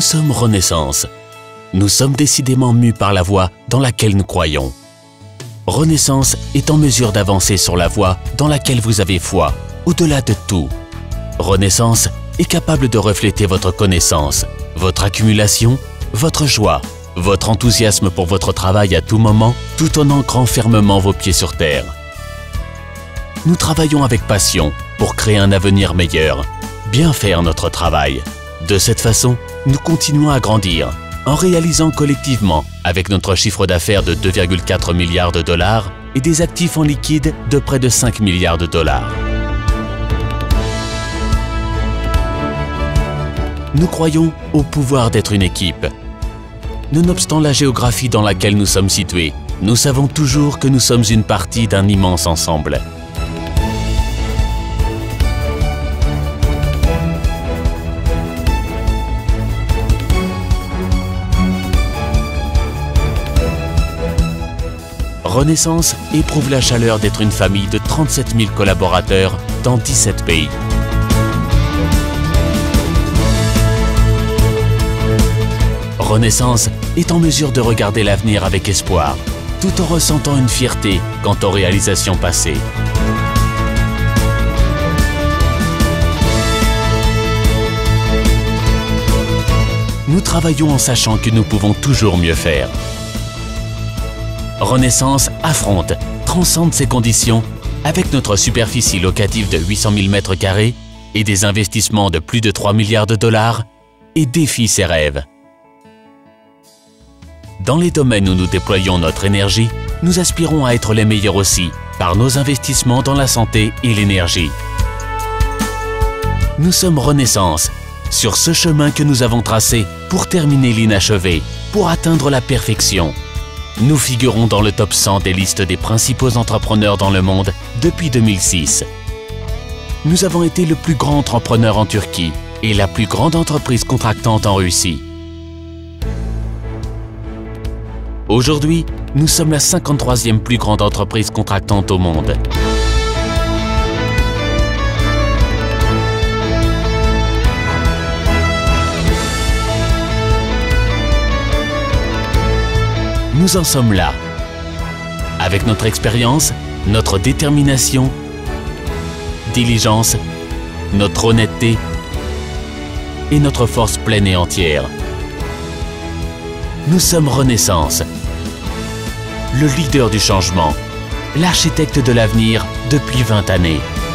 sommes Renaissance. Nous sommes décidément mus par la voie dans laquelle nous croyons. Renaissance est en mesure d'avancer sur la voie dans laquelle vous avez foi, au-delà de tout. Renaissance est capable de refléter votre connaissance, votre accumulation, votre joie, votre enthousiasme pour votre travail à tout moment, tout en ancrant fermement vos pieds sur terre. Nous travaillons avec passion pour créer un avenir meilleur, bien faire notre travail. De cette façon, nous continuons à grandir, en réalisant collectivement, avec notre chiffre d'affaires de 2,4 milliards de dollars et des actifs en liquide de près de 5 milliards de dollars. Nous croyons au pouvoir d'être une équipe. Nonobstant la géographie dans laquelle nous sommes situés, nous savons toujours que nous sommes une partie d'un immense ensemble. Renaissance éprouve la chaleur d'être une famille de 37 000 collaborateurs dans 17 pays. Renaissance est en mesure de regarder l'avenir avec espoir, tout en ressentant une fierté quant aux réalisations passées. Nous travaillons en sachant que nous pouvons toujours mieux faire. Renaissance affronte, transcende ces conditions avec notre superficie locative de 800 000 m² et des investissements de plus de 3 milliards de dollars et défie ses rêves. Dans les domaines où nous déployons notre énergie, nous aspirons à être les meilleurs aussi, par nos investissements dans la santé et l'énergie. Nous sommes Renaissance, sur ce chemin que nous avons tracé pour terminer l'inachevé, pour atteindre la perfection. Nous figurons dans le top 100 des listes des principaux entrepreneurs dans le monde depuis 2006. Nous avons été le plus grand entrepreneur en Turquie et la plus grande entreprise contractante en Russie. Aujourd'hui, nous sommes la 53e plus grande entreprise contractante au monde. Nous en sommes là. Avec notre expérience, notre détermination, diligence, notre honnêteté et notre force pleine et entière. Nous sommes Renaissance, le leader du changement, l'architecte de l'avenir depuis 20 années.